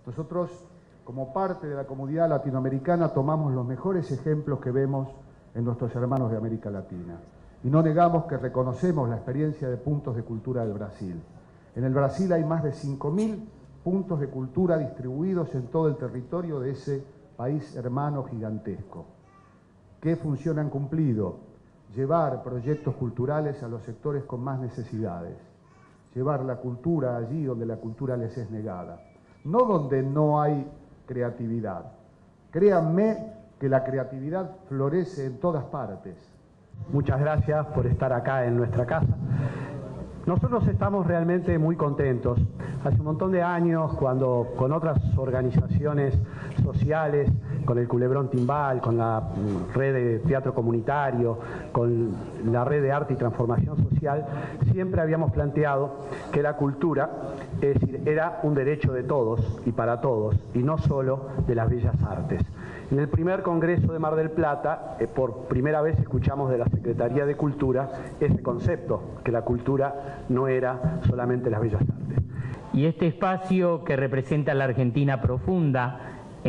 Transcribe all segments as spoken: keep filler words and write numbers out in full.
Nosotros, como parte de la comunidad latinoamericana, tomamos los mejores ejemplos que vemos en nuestros hermanos de América Latina. Y no negamos que reconocemos la experiencia de puntos de cultura del Brasil. En el Brasil hay más de cinco mil puntos de cultura distribuidos en todo el territorio de ese país hermano gigantesco. ¿Qué función han cumplido? Llevar proyectos culturales a los sectores con más necesidades. Llevar la cultura allí donde la cultura les es negada. No donde no hay creatividad. Créanme que la creatividad florece en todas partes. Muchas gracias por estar acá en nuestra casa. Nosotros estamos realmente muy contentos. Hace un montón de años, cuando con otras organizaciones sociales, con el Culebrón Timbal, con la red de teatro comunitario, con la red de arte y transformación social, siempre habíamos planteado que la cultura, es decir, era un derecho de todos y para todos, y no solo de las bellas artes. En el primer Congreso de Mar del Plata, eh, por primera vez escuchamos de la Secretaría de Cultura ese concepto, que la cultura no era solamente las bellas artes. Y este espacio que representa la Argentina profunda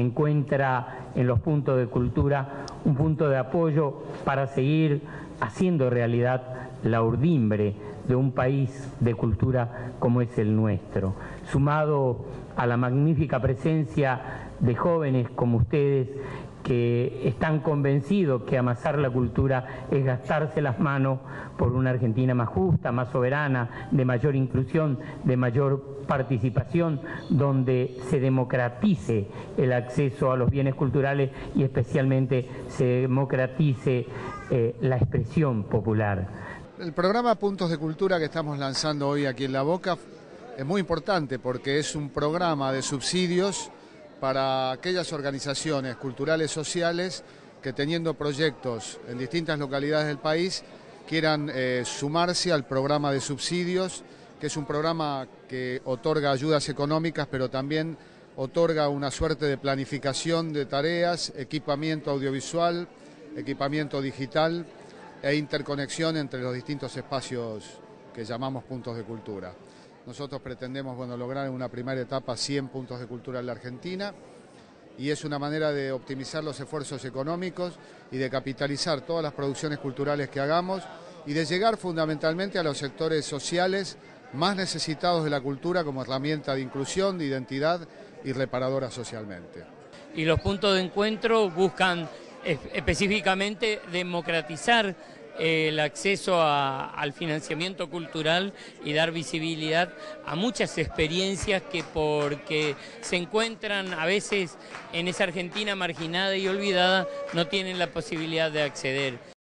encuentra en los puntos de cultura un punto de apoyo para seguir haciendo realidad la urdimbre de un país de cultura como es el nuestro, sumado a la magnífica presencia de jóvenes como ustedes que están convencidos que amasar la cultura es gastarse las manos por una Argentina más justa, más soberana, de mayor inclusión, de mayor participación, donde se democratice el acceso a los bienes culturales y especialmente se democratice eh, la expresión popular. El programa Puntos de Cultura que estamos lanzando hoy aquí en La Boca es muy importante porque es un programa de subsidios para aquellas organizaciones culturales sociales que, teniendo proyectos en distintas localidades del país, quieran eh, sumarse al programa de subsidios, que es un programa que otorga ayudas económicas, pero también otorga una suerte de planificación de tareas, equipamiento audiovisual, equipamiento digital e interconexión entre los distintos espacios que llamamos puntos de cultura. Nosotros pretendemos bueno, lograr en una primera etapa cien puntos de cultura en la Argentina y es una manera de optimizar los esfuerzos económicos y de capitalizar todas las producciones culturales que hagamos y de llegar fundamentalmente a los sectores sociales más necesitados de la cultura como herramienta de inclusión, de identidad y reparadora socialmente. Y los puntos de encuentro buscan específicamente democratizar el acceso a, al financiamiento cultural y dar visibilidad a muchas experiencias que porque se encuentran a veces en esa Argentina marginada y olvidada no tienen la posibilidad de acceder.